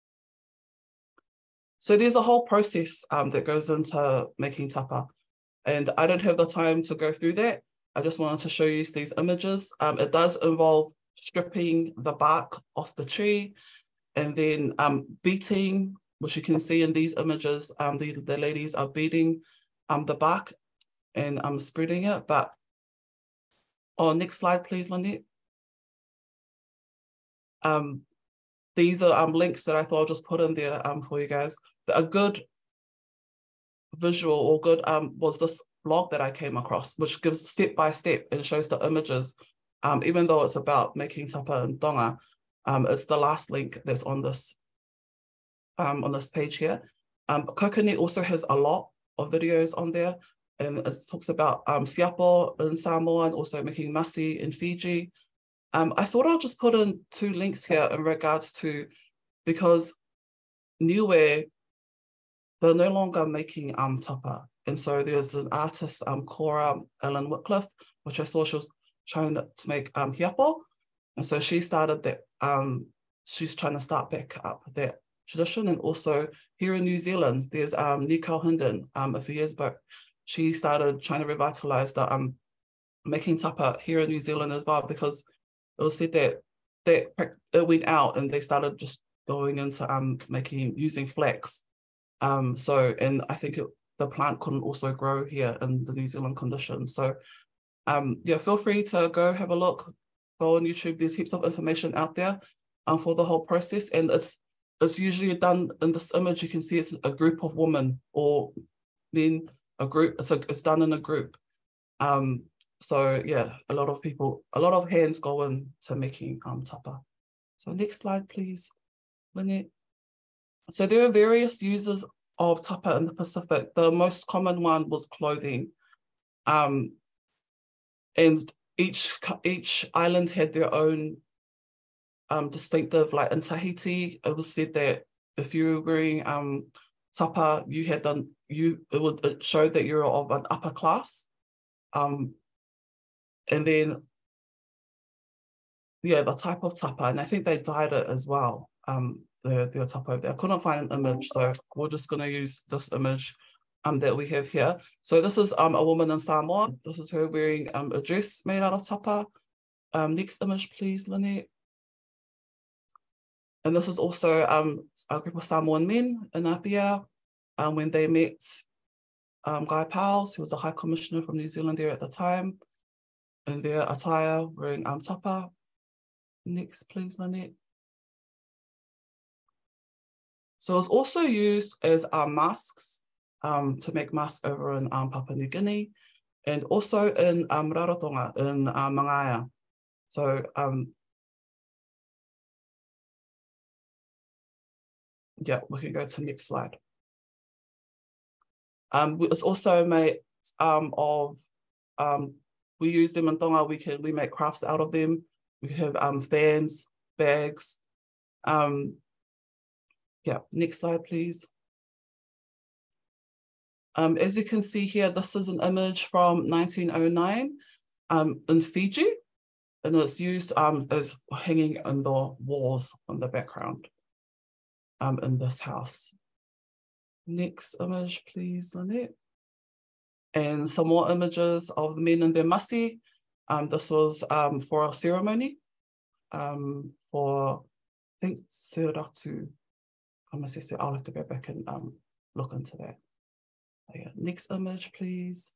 Speaker 3: So there's a whole process um, that goes into making tapa, and I don't have the time to go through that. I just wanted to show you these images. Um, it does involve stripping the bark off the tree, and then um, beating, which you can see in these images, um, the, the ladies are beating um, the bark and um, spreading it. But, oh, next slide, please, Lynette. Um, these are um, links that I thought I'll just put in there um, for you guys. A good visual or good um, was this blog that I came across, which gives step by step and shows the images, um, even though it's about making tapa in Tonga. Um, it's the last link that's on this um, on this page here. Um, Kokonei also has a lot of videos on there, and it talks about um, siapo in Samoa and also making masi in Fiji. Um, I thought I'll just put in two links here in regards to, because Niue, they're no longer making um, tapa. And so there's an artist, um, Cora Ellen Whitcliffe, which I saw she was trying to make um, hiapo. And so she started that, um, she's trying to start back up that tradition. And also here in New Zealand, there's um, Nicole Hinden, um, a few years back. She started trying to revitalize the um, making tapa here in New Zealand as well, because it was said that, that it went out and they started just going into um, making, using flax. Um, so, and I think it, the plant couldn't also grow here in the New Zealand conditions. So um, yeah, feel free to go have a look. Go on YouTube, there's heaps of information out there um, for the whole process. And it's it's usually done in this image, you can see it's a group of women or men, a group, it's, a, it's done in a group. Um, so yeah, a lot of people, a lot of hands go into making um, tapa. So next slide, please, Lynette. So there are various uses of tapa in the Pacific. The most common one was clothing. Um, and each each island had their own um, distinctive, like in Tahiti, it was said that if you were wearing um, tapa, you had done, you, it would it showed that you're of an upper class. Um, and then, yeah, the type of tapa, and I think they dyed it as well, um, the, the tapa over there. I couldn't find an image, so we're just gonna use this image Um, that we have here. So this is um, a woman in Samoa. This is her wearing um, a dress made out of tapa. Um, next image, please, Lynette. And this is also um, a group of Samoan men in Apia um, when they met um, Guy Powles, who was a High Commissioner from New Zealand there at the time, in their attire wearing um, tapa. Next, please, Lynette. So it's also used as um, masks. Um, to make masks over in um, Papua New Guinea, and also in um, Rarotonga, in um, Mangaia. So, um, yeah, we can go to the next slide. Um, it's also made um, of um, we use them in Tonga. We can we make crafts out of them. We have um, fans, bags. Um, yeah, next slide, please. Um, as you can see here, this is an image from nineteen oh nine um, in Fiji, and it's used um, as hanging on the walls on the background um, in this house. Next image, please, Lynette. And some more images of the men in their masi. Um, this was um, for a ceremony um, for, I think, Siratu. I'll have to go back and um, look into that. Yeah. Next image, please.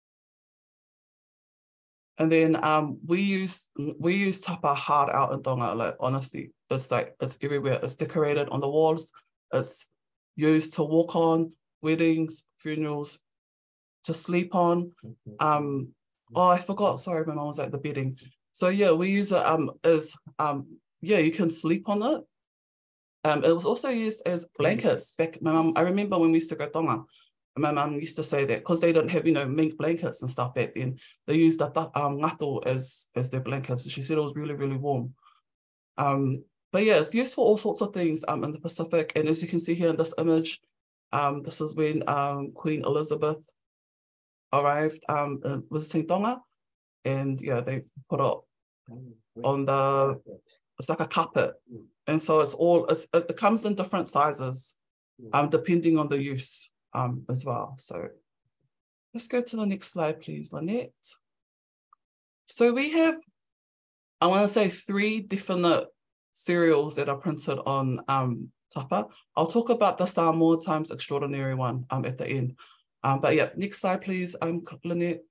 Speaker 3: And then um, we use we use tapa hard out in Tonga. Like honestly, it's like it's everywhere. It's decorated on the walls. It's used to walk on, weddings, funerals, to sleep on. Um, oh, I forgot. Sorry, my mom was at the bedding. So yeah, we use it um as um yeah, you can sleep on it. Um, it was also used as blankets back. My mom, I remember when we used to go Tonga. My mum used to say that because they didn't have, you know, mink blankets and stuff back then, they used the um, ngato as, as their blankets. She said it was really, really warm. Um, but yeah, it's used for all sorts of things um, in the Pacific. And as you can see here in this image, um, this is when um, Queen Elizabeth arrived um, visiting Tonga. And yeah, they put it on the, it's like a carpet. And so it's all, it's, it comes in different sizes um, depending on the use. Um, as well. So let's go to the next slide, please, Lynette. So we have, I want to say three definite serials that are printed on um, Tapa. I'll talk about the Samoa Times Extraordinary one um, at the end. Um, but yeah, next slide, please, um, Lynette.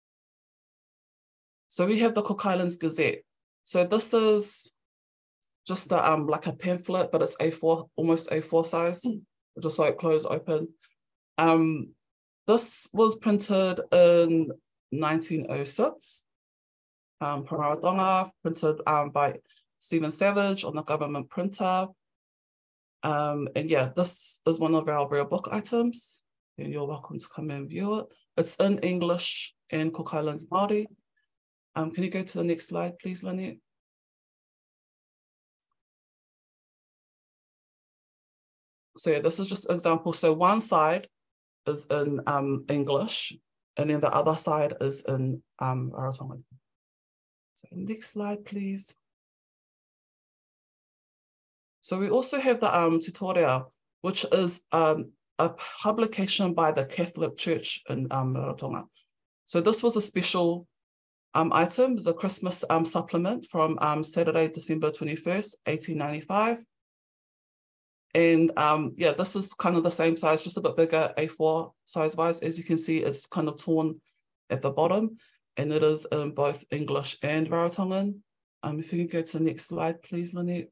Speaker 3: So we have the Cook Islands Gazette. So this is just a, um, like a pamphlet, but it's A four, almost A four size, just like close open. Um, this was printed in nineteen oh six, um, Paratonga, printed um, by Stephen Savage on the government printer. Um, and yeah, this is one of our rare book items, and you're welcome to come and view it. It's in English and Cook Islands Māori. Um, can you go to the next slide, please, Lynette? So yeah, this is just an example. So one side is in um, English, and then the other side is in um, Rarotonga. So next slide, please. So we also have the um, tutorial, which is um, a publication by the Catholic Church in um, Rarotonga. So this was a special um, item. It's a Christmas um, supplement from um, Saturday, December twenty-first, eighteen ninety-five. And um, yeah, this is kind of the same size, just a bit bigger, A four size-wise. As you can see, it's kind of torn at the bottom, and it is in both English and Rarotongan. Um, if you can go to the next slide, please, Lynette.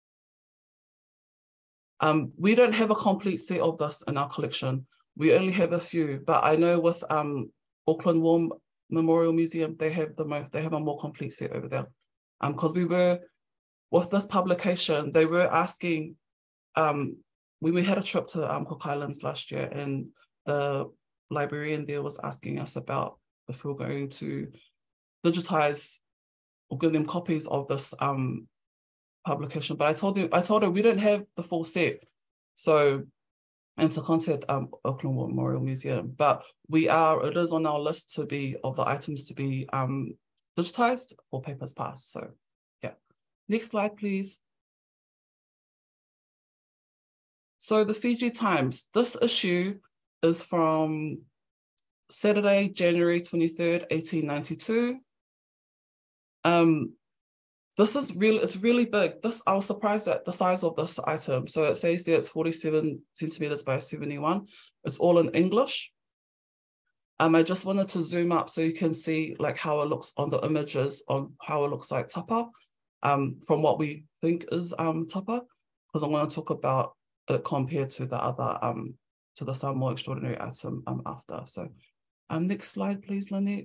Speaker 3: Um, we don't have a complete set of this in our collection. We only have a few, but I know with um, Auckland War Memorial Museum, they have the most, they have a more complete set over there. Um, because we were, with this publication, they were asking, Um, when we had a trip to um, Cook Islands last year, and the librarian there was asking us about if we were going to digitize or give them copies of this um, publication. But I told them, I told her we don't have the full set, so and to contact um, Auckland War Memorial Museum. But we are, it is on our list to be of the items to be um, digitized for Papers Past. So yeah, next slide, please. So the Fiji Times, this issue is from Saturday, January twenty-third, eighteen ninety-two. Um, this is really, it's really big. This, I was surprised at the size of this item. So it says there it's forty-seven centimeters by seventy-one. It's all in English. Um, I just wanted to zoom up so you can see like how it looks on the images, on how it looks like Tapa, um, from what we think is um, Tapa, because I want to talk about it compared to the other, um, to the Samoa Extraordinary item um, after. So um, next slide, please, Lynette.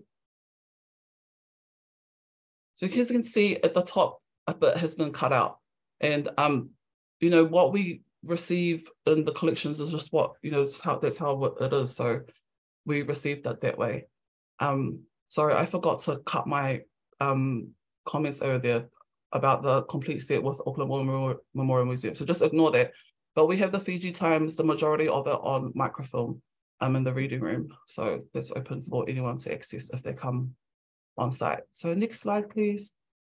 Speaker 3: So as you can see at the top, a bit has been cut out. And, um, you know, what we receive in the collections is just what, you know, how, that's how it is. So we received that that way. Um, sorry, I forgot to cut my um, comments over there about the complete set with Auckland Memorial, Memorial Museum. So just ignore that. But we have the Fiji Times, the majority of it on microfilm um, in the reading room. So that's open for anyone to access if they come on site. So next slide, please.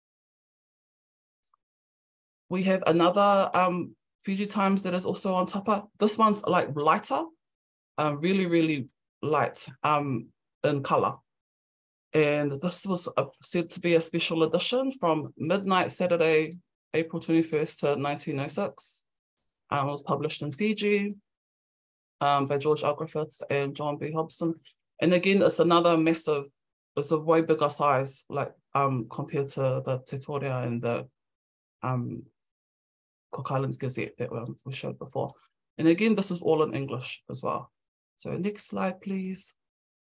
Speaker 3: We have another um, Fiji Times that is also on Tapa. This one's like lighter, uh, really, really light um, in color. And this was a, said to be a special edition from midnight Saturday, April twenty-first to nineteen oh six. Um, it was published in Fiji um, by George L. Griffiths and John B. Hobson. And again, it's another massive, it's a way bigger size, like um, compared to the Te Torea and the um, Cook Islands Gazette that we showed before. And again, this is all in English as well. So next slide, please.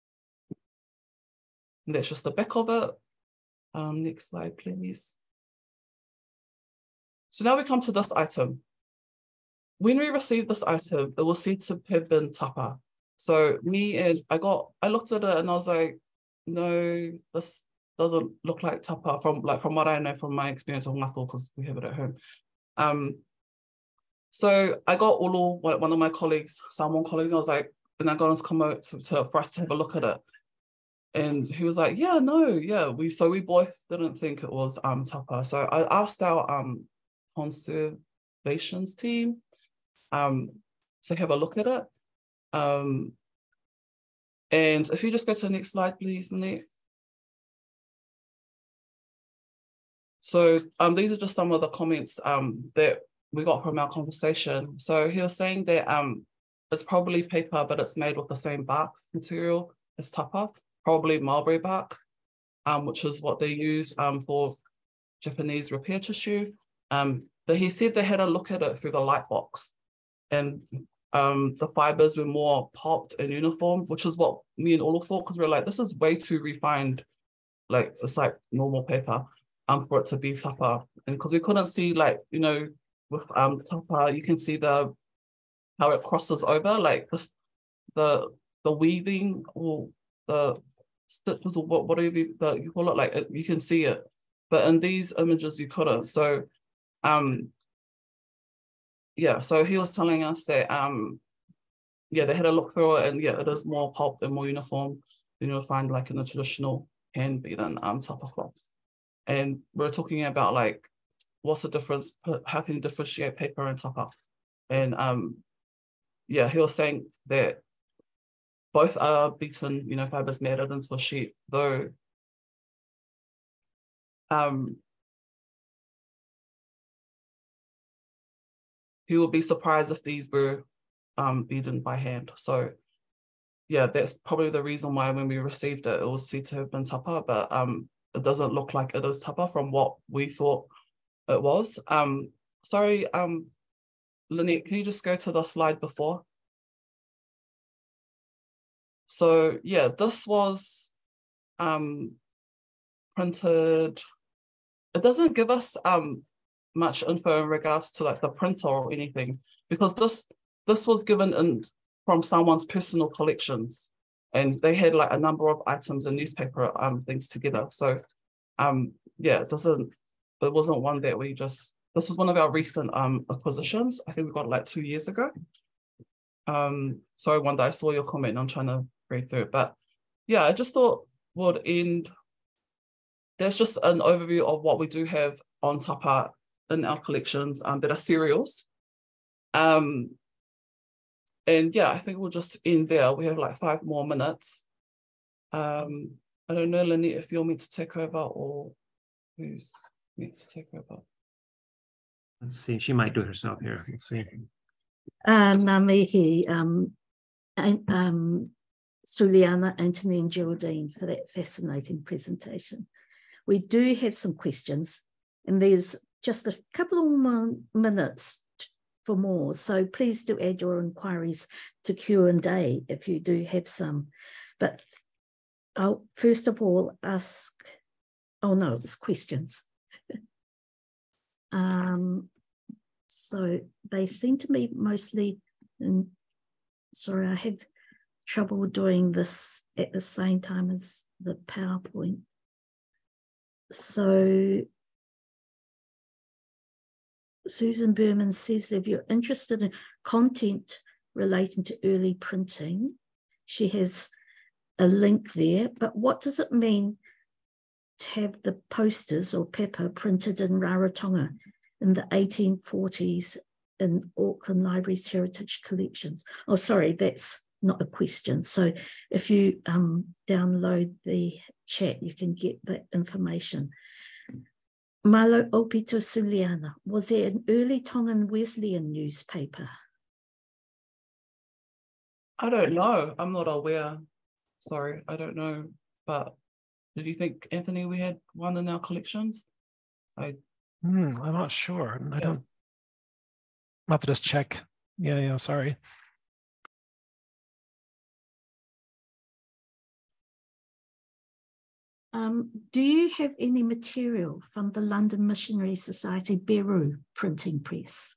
Speaker 3: And that's just the back of it. Um, next slide, please. So now we come to this item. When we received this item, it was said to have been tapa. So me and I got, I looked at it and I was like, no, this doesn't look like tapa from like from what I know from my experience of ngako, because we have it at home. Um, so I got Ulu, one of my colleagues, Samoan colleagues, and I was like, and I got him to come out to, to, for us to have a look at it. And he was like, yeah, no, yeah. We so we both didn't think it was um tapa. So I asked our um conservations team um to have a look at it. Um and if you just go to the next slide, please, Annette. So um these are just some of the comments um that we got from our conversation. So he was saying that um it's probably paper, but it's made with the same bark material as tapa. Probably mulberry bark, um, which is what they use um, for Japanese repair tissue. Um, but he said they had a look at it through the light box, and um, the fibers were more pulped and uniform, which is what me and Olu thought, because we we're like, this is way too refined, like it's like normal paper, um, for it to be tapa. And because we couldn't see, like, you know, with um tapa, you can see the how it crosses over, like this, the the weaving or the stitches or what, whatever you, the, you call it, like it, you can see it, but in these images you couldn't. So, um, yeah. So he was telling us that, um, yeah, they had a look through it, and yeah, it is more pulped and more uniform than you'll find like in a traditional hand beaten um tapa cloth. And we're talking about like, what's the difference? How can you differentiate paper and tapa? And um, yeah, he was saying that both are beaten, you know, fibers matted into a sheet, though um, he would be surprised if these were um, beaten by hand. So yeah, that's probably the reason why when we received it, it was said to have been tapa, but um, it doesn't look like it is tapa from what we thought it was. Um, sorry, um, Lynette, can you just go to the slide before? So yeah, this was um, printed. It doesn't give us um, much info in regards to like the printer or anything, because this this was given in from someone's personal collections, and they had like a number of items and newspaper um, things together. So um, yeah, it doesn't. It wasn't one that we just. This was one of our recent um, acquisitions. I think we got it like two years ago. Um, sorry, one day I saw your comment and I'm trying to read through it, but yeah, I just thought would end. There's just an overview of what we do have on tapa in our collections um, that are serials. Um, and yeah, I think we'll just end there. We have like five more minutes. Um, I don't know, Lynette, if you're meant to take over or who's meant to take over.
Speaker 6: Let's see, she might do it herself here. Let's see.
Speaker 1: Um, Mihi, um, and, um, Suliana, Anthony and Geraldine for that fascinating presentation. We do have some questions, and there's just a couple of more minutes for more, so please do add your inquiries to Q and A if you do have some. But I'll first of all ask, oh no, it's questions. um, so they seem to be mostly, in, sorry, I have trouble doing this at the same time as the PowerPoint. So Susan Berman says if you're interested in content relating to early printing, she has a link there. But what does it mean to have the posters or pepa printed in Rarotonga in the eighteen forties in Auckland Library's heritage collections? Oh, sorry, that's not a question. So if you um, download the chat, you can get that information. Malo Opito Suliana, was there an early Tongan Wesleyan newspaper?
Speaker 3: I don't know. I'm not aware. Sorry, I don't know. But did you think, Anthony, we had one in our collections? I.
Speaker 5: Hmm, I'm not sure. I
Speaker 3: Yeah.
Speaker 5: don't. I'll have to just check. Yeah, yeah. Sorry.
Speaker 1: Um, do you have any material from the London Missionary Society Beru printing press?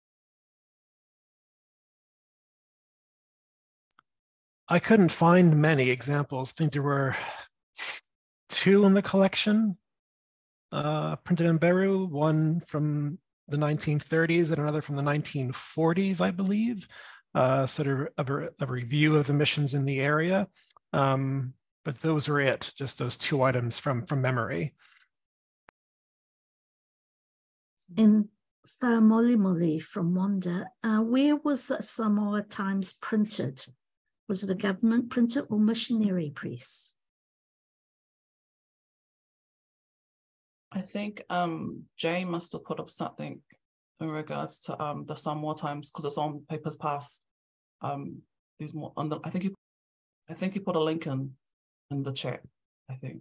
Speaker 5: I couldn't find many examples. I think there were two in the collection uh, printed in Beru, one from the nineteen thirties and another from the nineteen forties, I believe, uh, sort of a, a review of the missions in the area. Um, but those were it, just those two items from, from memory.
Speaker 1: And Whamolimoli from Wanda, uh, where was the Samoa Times printed? Was it a government printer or missionary press?
Speaker 3: I think um, Jay must have put up something in regards to um, the Samoa Times because it's on Papers Past. Um, there's more on the. I think you, I think you put a link in in the chat. I think.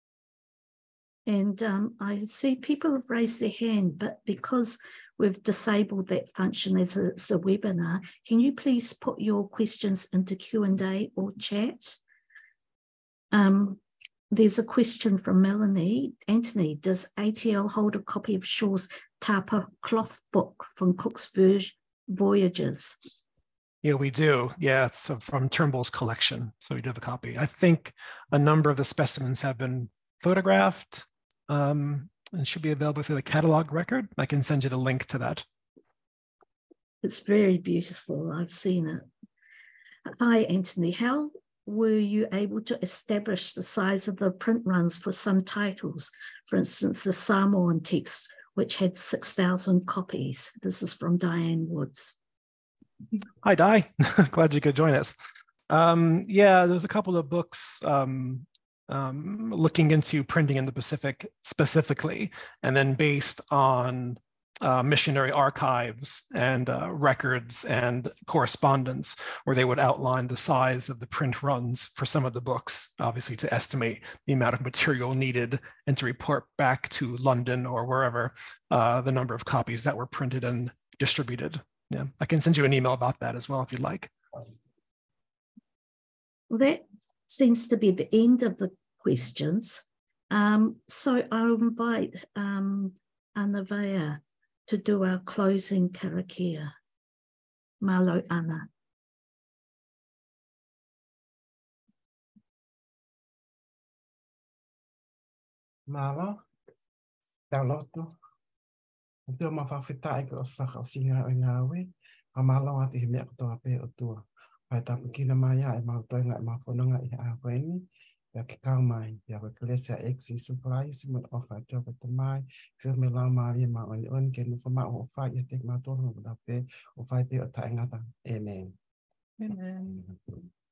Speaker 1: And um, I see people have raised their hand, but because we've disabled that function as a, it's a webinar, can you please put your questions into Q and A or chat? Um, there's a question from Melanie. Anthony, does A T L hold a copy of Shaw's Tapa cloth book from Cook's Voyages?
Speaker 5: Yeah, we do. Yeah, it's from Turnbull's collection. So we do have a copy. I think a number of the specimens have been photographed um, and should be available through the catalog record. I can send you the link to that.
Speaker 1: It's very beautiful. I've seen it. Hi, Anthony. How were you able to establish the size of the print runs for some titles? For instance, the Samoan text, which had six thousand copies. This is from Diane Woods.
Speaker 5: Hi, Di. Glad you could join us. Um, yeah, there's a couple of books um, um, looking into printing in the Pacific specifically, and then based on uh, missionary archives and uh, records and correspondence, where they would outline the size of the print runs for some of the books, obviously to estimate the amount of material needed and to report back to London or wherever uh, the number of copies that were printed and distributed. Yeah, I can send you an email about that as well if you'd like.
Speaker 1: Well, that seems to be the end of the questions. Um, so I'll invite um, Ana Vea to do our closing karakia. Malo Ana.
Speaker 2: Malo, taulotu. Tua mawhawhitai ko o whakausinga o ngā we, a malo ati he mea kotoa pe o tua. Pai tapu kina mai a e mautoinga e mawhanunga i a koeni, pia ke kau mai, pia wa Kalesia Exi Supplies, mo o whai tau pata mai, whio me lau maari ma o ni on, ke nufa ma o whai i a tek mātoa o da pe, o whai pe o tae ngata. Amen.
Speaker 3: Amen.